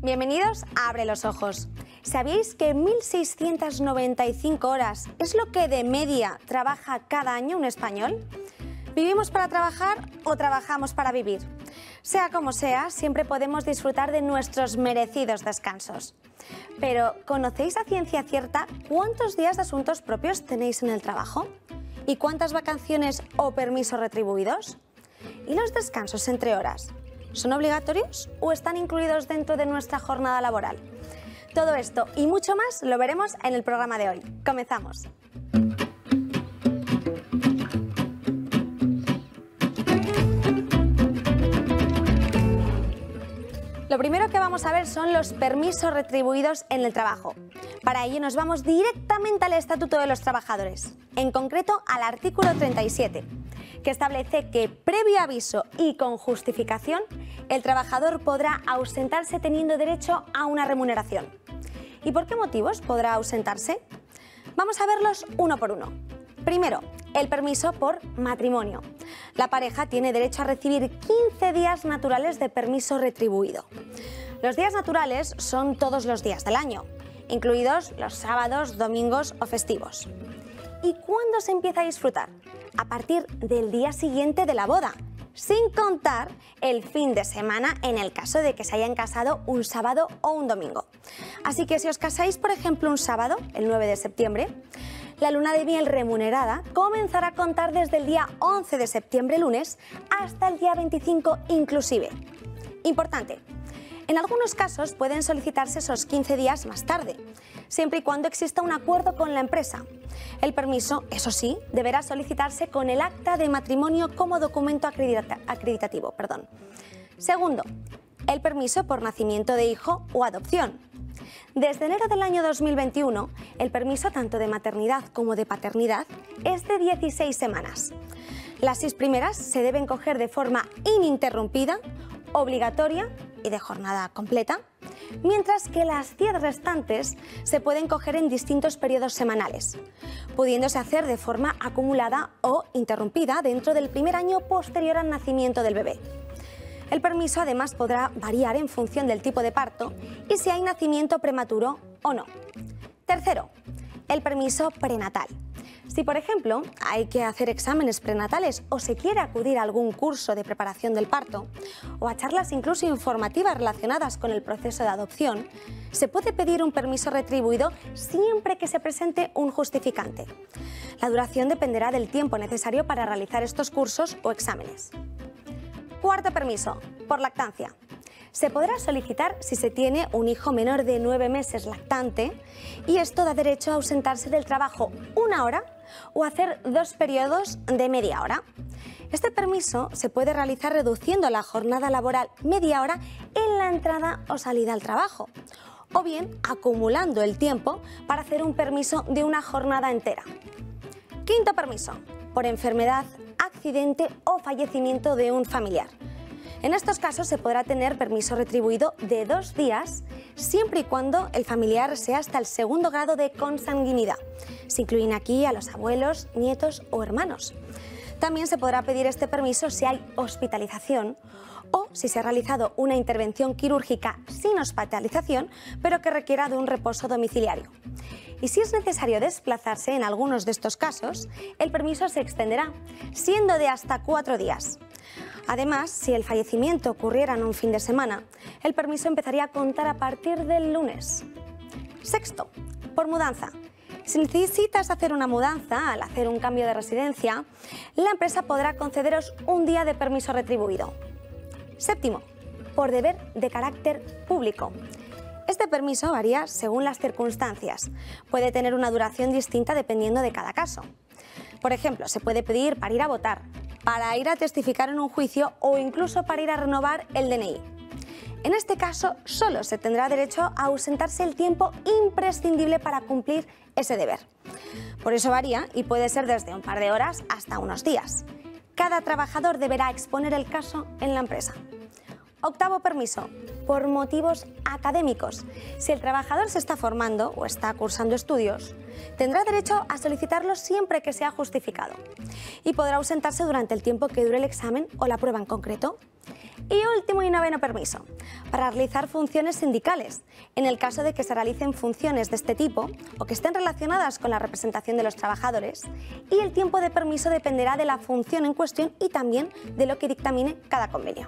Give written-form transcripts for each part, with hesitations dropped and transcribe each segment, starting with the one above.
Bienvenidos a Abre los Ojos. ¿Sabíais que 1.695 horas es lo que de media trabaja cada año un español? ¿Vivimos para trabajar o trabajamos para vivir? Sea como sea, siempre podemos disfrutar de nuestros merecidos descansos. Pero, ¿conocéis a ciencia cierta cuántos días de asuntos propios tenéis en el trabajo? ¿Y cuántas vacaciones o permisos retribuidos? ¿Y los descansos entre horas? ¿Son obligatorios o están incluidos dentro de nuestra jornada laboral? Todo esto y mucho más lo veremos en el programa de hoy. ¡Comenzamos! Lo primero que vamos a ver son los permisos retribuidos en el trabajo. Para ello nos vamos directamente al Estatuto de los Trabajadores, en concreto al artículo 37, que establece que previo aviso y con justificación, el trabajador podrá ausentarse teniendo derecho a una remuneración. ¿Y por qué motivos podrá ausentarse? Vamos a verlos uno por uno. Primero, el permiso por matrimonio. La pareja tiene derecho a recibir 15 días naturales de permiso retribuido. Los días naturales son todos los días del año, incluidos los sábados, domingos o festivos. ¿Y cuándo se empieza a disfrutar? A partir del día siguiente de la boda, sin contar el fin de semana en el caso de que se hayan casado un sábado o un domingo. Así que si os casáis, por ejemplo, un sábado, el 9 de septiembre, la luna de miel remunerada comenzará a contar desde el día 11 de septiembre, lunes, hasta el día 25 inclusive. Importante. En algunos casos pueden solicitarse esos 15 días más tarde, siempre y cuando exista un acuerdo con la empresa. El permiso, eso sí, deberá solicitarse con el acta de matrimonio como documento acreditativo. Segundo, el permiso por nacimiento de hijo o adopción. Desde enero del año 2021, el permiso tanto de maternidad como de paternidad es de 16 semanas. Las 6 primeras se deben coger de forma ininterrumpida, obligatoria y de jornada completa, mientras que las 10 restantes se pueden coger en distintos periodos semanales, pudiéndose hacer de forma acumulada o interrumpida dentro del primer año posterior al nacimiento del bebé. El permiso además podrá variar en función del tipo de parto y si hay nacimiento prematuro o no. Tercero, el permiso prenatal. Si, por ejemplo, hay que hacer exámenes prenatales o se quiere acudir a algún curso de preparación del parto o a charlas incluso informativas relacionadas con el proceso de adopción, se puede pedir un permiso retribuido siempre que se presente un justificante. La duración dependerá del tiempo necesario para realizar estos cursos o exámenes. Cuarto permiso, por lactancia. Se podrá solicitar si se tiene un hijo menor de 9 meses lactante y esto da derecho a ausentarse del trabajo 1 hora o hacer 2 periodos de media hora. Este permiso se puede realizar reduciendo la jornada laboral media hora en la entrada o salida al trabajo, o bien acumulando el tiempo para hacer un permiso de una jornada entera. Quinto permiso, por enfermedad, accidente o fallecimiento de un familiar. En estos casos se podrá tener permiso retribuido de 2 días, siempre y cuando el familiar sea hasta el 2º grado de consanguinidad. Se incluyen aquí a los abuelos, nietos o hermanos. También se podrá pedir este permiso si hay hospitalización o si se ha realizado una intervención quirúrgica sin hospitalización, pero que requiera de un reposo domiciliario. Y si es necesario desplazarse en algunos de estos casos, el permiso se extenderá, siendo de hasta 4 días. Además, si el fallecimiento ocurriera en un fin de semana, el permiso empezaría a contar a partir del lunes. Sexto, por mudanza. Si necesitas hacer una mudanza al hacer un cambio de residencia, la empresa podrá concederos un día de permiso retribuido. Séptimo, por deber de carácter público. Este permiso varía según las circunstancias. Puede tener una duración distinta dependiendo de cada caso. Por ejemplo, se puede pedir para ir a votar, para ir a testificar en un juicio o incluso para ir a renovar el DNI. En este caso, solo se tendrá derecho a ausentarse el tiempo imprescindible para cumplir ese deber. Por eso varía y puede ser desde un par de horas hasta unos días. Cada trabajador deberá exponer el caso en la empresa. Octavo permiso, por motivos académicos. Si el trabajador se está formando o está cursando estudios, tendrá derecho a solicitarlo siempre que sea justificado y podrá ausentarse durante el tiempo que dure el examen o la prueba en concreto. Y último y noveno permiso, para realizar funciones sindicales, en el caso de que se realicen funciones de este tipo o que estén relacionadas con la representación de los trabajadores, y el tiempo de permiso dependerá de la función en cuestión y también de lo que dictamine cada convenio.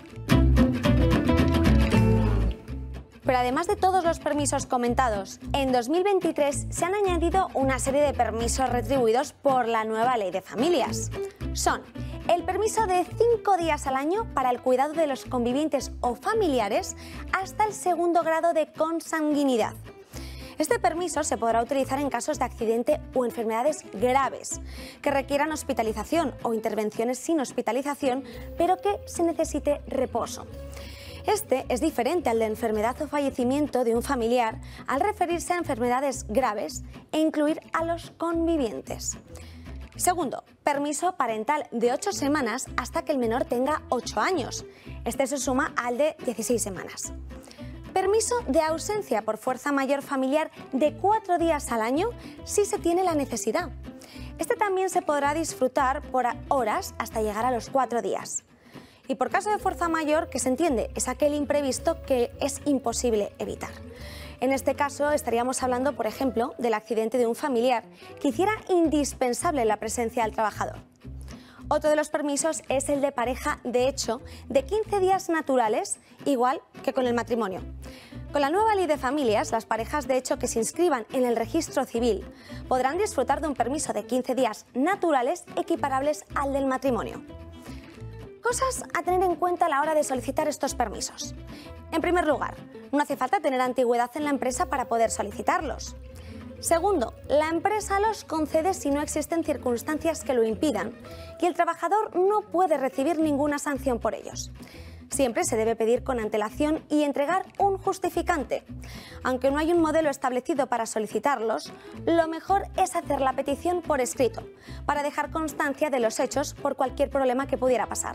Pero además de todos los permisos comentados, en 2023 se han añadido una serie de permisos retribuidos por la nueva Ley de Familias. Son el permiso de 5 días al año para el cuidado de los convivientes o familiares hasta el segundo grado de consanguinidad. Este permiso se podrá utilizar en casos de accidente o enfermedades graves que requieran hospitalización o intervenciones sin hospitalización, pero que se necesite reposo. Este es diferente al de enfermedad o fallecimiento de un familiar al referirse a enfermedades graves e incluir a los convivientes. Segundo, permiso parental de 8 semanas hasta que el menor tenga 8 años. Este se suma al de 16 semanas. Permiso de ausencia por fuerza mayor familiar de 4 días al año si se tiene la necesidad. Este también se podrá disfrutar por horas hasta llegar a los 4 días. Y por caso de fuerza mayor, que se entiende, es aquel imprevisto que es imposible evitar. En este caso estaríamos hablando, por ejemplo, del accidente de un familiar que hiciera indispensable la presencia del trabajador. Otro de los permisos es el de pareja de hecho de 15 días naturales, igual que con el matrimonio. Con la nueva Ley de Familias, las parejas de hecho que se inscriban en el registro civil podrán disfrutar de un permiso de 15 días naturales equiparables al del matrimonio. Cosas a tener en cuenta a la hora de solicitar estos permisos. En primer lugar, no hace falta tener antigüedad en la empresa para poder solicitarlos. Segundo, la empresa los concede si no existen circunstancias que lo impidan y el trabajador no puede recibir ninguna sanción por ellos. Siempre se debe pedir con antelación y entregar un justificante. Aunque no hay un modelo establecido para solicitarlos, lo mejor es hacer la petición por escrito, para dejar constancia de los hechos por cualquier problema que pudiera pasar.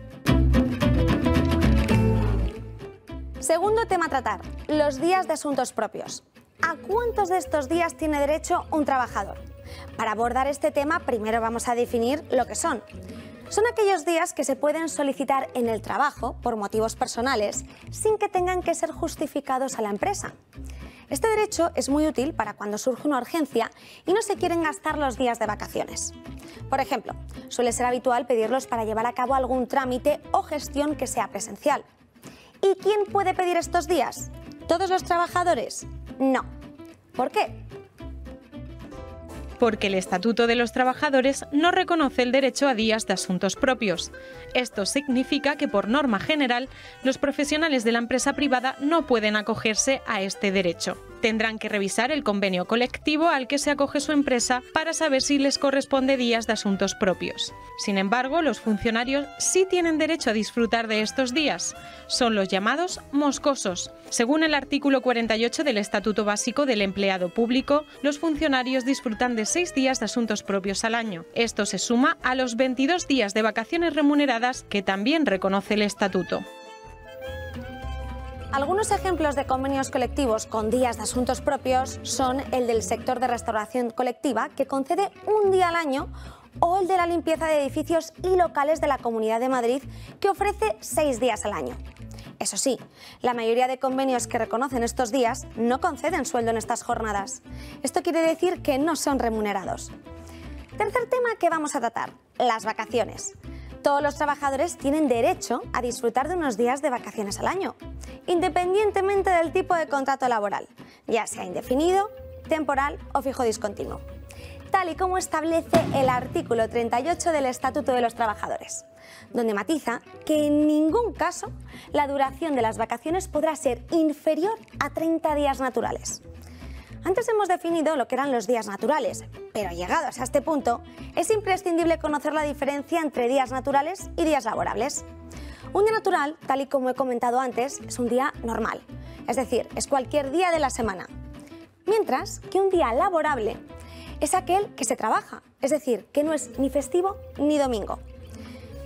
Segundo tema a tratar, los días de asuntos propios. ¿A cuántos de estos días tiene derecho un trabajador? Para abordar este tema, primero vamos a definir lo que son. Son aquellos días que se pueden solicitar en el trabajo por motivos personales sin que tengan que ser justificados a la empresa. Este derecho es muy útil para cuando surge una urgencia y no se quieren gastar los días de vacaciones. Por ejemplo, suele ser habitual pedirlos para llevar a cabo algún trámite o gestión que sea presencial. ¿Y quién puede pedir estos días? ¿Todos los trabajadores? No. ¿Por qué? Porque el Estatuto de los Trabajadores no reconoce el derecho a días de asuntos propios. Esto significa que, por norma general, los profesionales de la empresa privada no pueden acogerse a este derecho. Tendrán que revisar el convenio colectivo al que se acoge su empresa para saber si les corresponde días de asuntos propios. Sin embargo, los funcionarios sí tienen derecho a disfrutar de estos días. Son los llamados moscosos. Según el artículo 48 del Estatuto Básico del Empleado Público, los funcionarios disfrutan de 6 días de asuntos propios al año. Esto se suma a los 22 días de vacaciones remuneradas que también reconoce el Estatuto. Algunos ejemplos de convenios colectivos con días de asuntos propios son el del sector de restauración colectiva, que concede un día al año, o el de la limpieza de edificios y locales de la Comunidad de Madrid, que ofrece 6 días al año. Eso sí, la mayoría de convenios que reconocen estos días no conceden sueldo en estas jornadas. Esto quiere decir que no son remunerados. Tercer tema que vamos a tratar, las vacaciones. Todos los trabajadores tienen derecho a disfrutar de unos días de vacaciones al año, independientemente del tipo de contrato laboral, ya sea indefinido, temporal o fijo discontinuo, tal y como establece el artículo 38 del Estatuto de los Trabajadores, donde matiza que en ningún caso la duración de las vacaciones podrá ser inferior a 30 días naturales. Antes hemos definido lo que eran los días naturales, pero llegados a este punto, es imprescindible conocer la diferencia entre días naturales y días laborables. Un día natural, tal y como he comentado antes, es un día normal, es decir, es cualquier día de la semana. Mientras que un día laborable es aquel que se trabaja, es decir, que no es ni festivo ni domingo.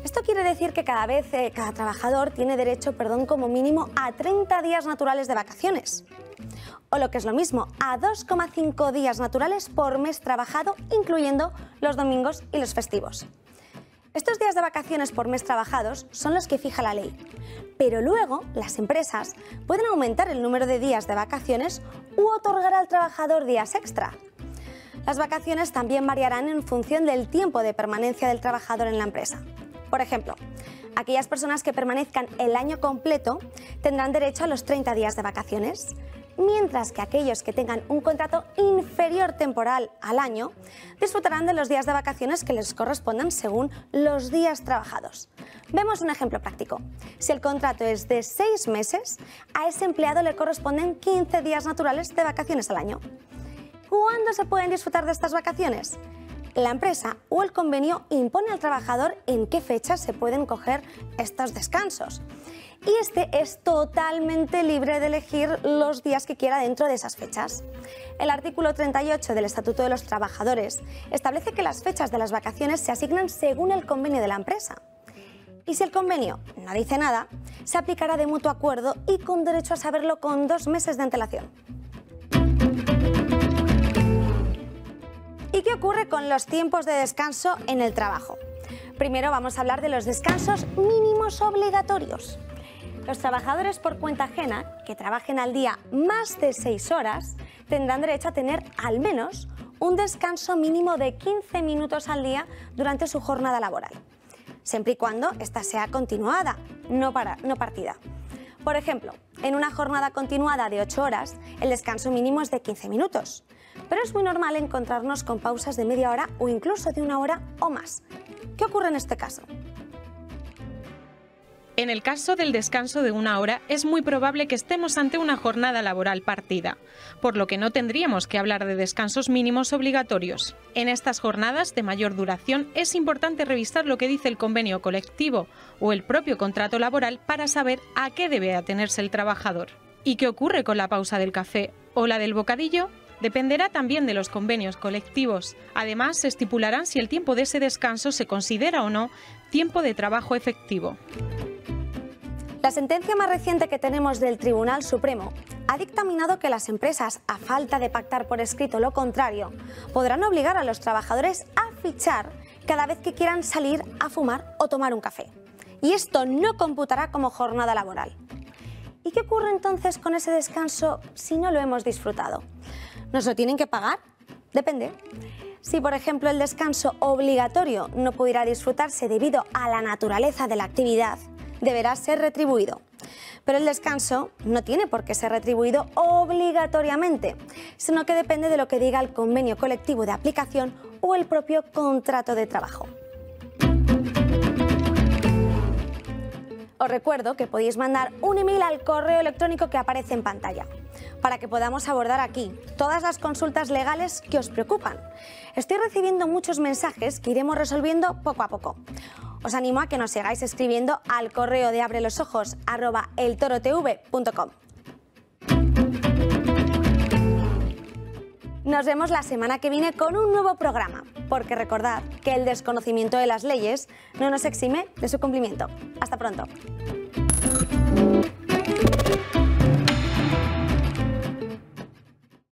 Esto quiere decir que cada trabajador tiene derecho, como mínimo a 30 días naturales de vacaciones. O lo que es lo mismo, a 2,5 días naturales por mes trabajado, incluyendo los domingos y los festivos. Estos días de vacaciones por mes trabajados son los que fija la ley, pero luego las empresas pueden aumentar el número de días de vacaciones u otorgar al trabajador días extra. Las vacaciones también variarán en función del tiempo de permanencia del trabajador en la empresa. Por ejemplo, aquellas personas que permanezcan el año completo tendrán derecho a los 30 días de vacaciones, mientras que aquellos que tengan un contrato inferior temporal al año disfrutarán de los días de vacaciones que les correspondan según los días trabajados. Vemos un ejemplo práctico. Si el contrato es de 6 meses, a ese empleado le corresponden 15 días naturales de vacaciones al año. ¿Cuándo se pueden disfrutar de estas vacaciones? La empresa o el convenio impone al trabajador en qué fechas se pueden coger estos descansos. Y este es totalmente libre de elegir los días que quiera dentro de esas fechas. El artículo 38 del Estatuto de los Trabajadores establece que las fechas de las vacaciones se asignan según el convenio de la empresa. Y si el convenio no dice nada, se aplicará de mutuo acuerdo y con derecho a saberlo con 2 meses de antelación. ¿Y qué ocurre con los tiempos de descanso en el trabajo? Primero vamos a hablar de los descansos mínimos obligatorios. Los trabajadores por cuenta ajena que trabajen al día más de 6 horas tendrán derecho a tener al menos un descanso mínimo de 15 minutos al día durante su jornada laboral, siempre y cuando esta sea continuada, no partida. Por ejemplo, en una jornada continuada de 8 horas, el descanso mínimo es de 15 minutos, pero es muy normal encontrarnos con pausas de media hora o incluso de 1 hora o más. ¿Qué ocurre en este caso? En el caso del descanso de 1 hora, es muy probable que estemos ante una jornada laboral partida, por lo que no tendríamos que hablar de descansos mínimos obligatorios. En estas jornadas de mayor duración es importante revisar lo que dice el convenio colectivo o el propio contrato laboral para saber a qué debe atenerse el trabajador. ¿Y qué ocurre con la pausa del café o la del bocadillo? Dependerá también de los convenios colectivos. Además, se estipularán si el tiempo de ese descanso se considera o no tiempo de trabajo efectivo. La sentencia más reciente que tenemos del Tribunal Supremo ha dictaminado que las empresas, a falta de pactar por escrito lo contrario, podrán obligar a los trabajadores a fichar cada vez que quieran salir a fumar o tomar un café. Y esto no computará como jornada laboral. ¿Y qué ocurre entonces con ese descanso si no lo hemos disfrutado? ¿Nos lo tienen que pagar? Depende. Si, por ejemplo, el descanso obligatorio no pudiera disfrutarse debido a la naturaleza de la actividad, deberá ser retribuido. Pero el descanso no tiene por qué ser retribuido obligatoriamente, sino que depende de lo que diga el convenio colectivo de aplicación o el propio contrato de trabajo. Os recuerdo que podéis mandar un email al correo electrónico que aparece en pantalla, para que podamos abordar aquí todas las consultas legales que os preocupan. Estoy recibiendo muchos mensajes que iremos resolviendo poco a poco. Os animo a que nos sigáis escribiendo al correo de abrelosojos@eltorotv.com. Nos vemos la semana que viene con un nuevo programa, porque recordad que el desconocimiento de las leyes no nos exime de su cumplimiento. Hasta pronto.